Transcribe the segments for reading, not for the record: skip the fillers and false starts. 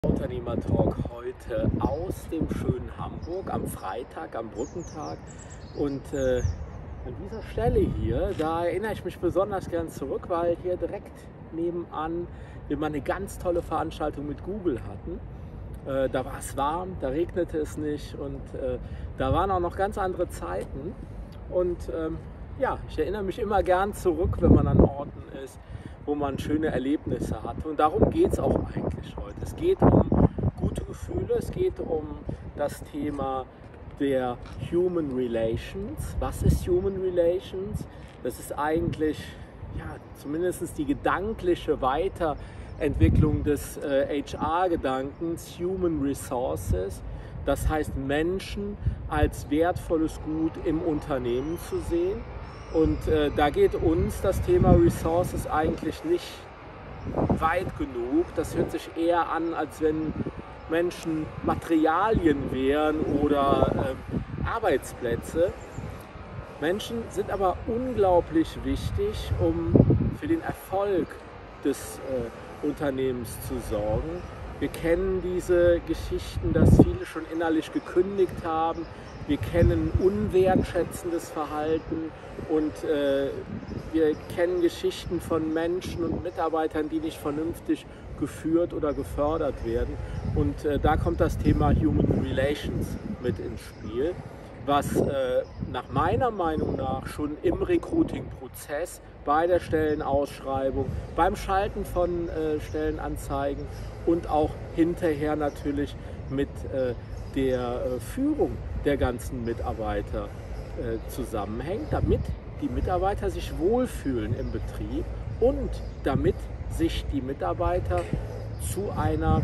Unternehmertalk heute aus dem schönen Hamburg am Freitag, am Brückentag. Und an dieser Stelle hier, da erinnere ich mich besonders gern zurück, weil hier direkt nebenan wir mal eine ganz tolle Veranstaltung mit Google hatten. Da war es warm, da regnete es nicht und da waren auch noch ganz andere Zeiten. Und ja, ich erinnere mich immer gern zurück, wenn man an Orten ist, wo man schöne Erlebnisse hat. Und darum geht es auch eigentlich heute. Es geht um gute Gefühle, es geht um das Thema der Human Relations. Was ist Human Relations? Das ist eigentlich ja, zumindest die gedankliche Weiterentwicklung des HR-Gedankens, Human Resources. Das heißt, Menschen als wertvolles Gut im Unternehmen zu sehen. Und da geht uns das Thema Resources eigentlich nicht weit genug. Das hört sich eher an, als wenn Menschen Materialien wären oder Arbeitsplätze. Menschen sind aber unglaublich wichtig, um für den Erfolg des Unternehmens zu sorgen. Wir kennen diese Geschichten, dass viele schon innerlich gekündigt haben. Wir kennen unwertschätzendes Verhalten und wir kennen Geschichten von Menschen und Mitarbeitern, die nicht vernünftig geführt oder gefördert werden. Und da kommt das Thema Human Relations mit ins Spiel, was nach meiner Meinung nach schon im Recruiting-Prozess, bei der Stellenausschreibung, beim Schalten von Stellenanzeigen und auch hinterher natürlich mit der Führung der ganzen Mitarbeiter zusammenhängt, damit die Mitarbeiter sich wohlfühlen im Betrieb und damit sich die Mitarbeiter zu einer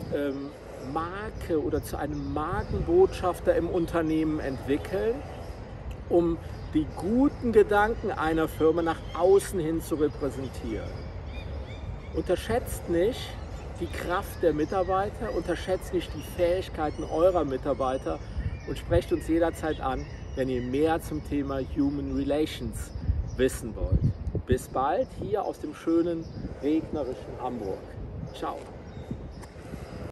Marke oder zu einem Markenbotschafter im Unternehmen entwickeln, um die guten Gedanken einer Firma nach außen hin zu repräsentieren. Unterschätzt nicht die Kraft der Mitarbeiter, unterschätzt nicht die Fähigkeiten eurer Mitarbeiter und sprecht uns jederzeit an, wenn ihr mehr zum Thema Human Relations wissen wollt. Bis bald hier aus dem schönen, regnerischen Hamburg. Ciao.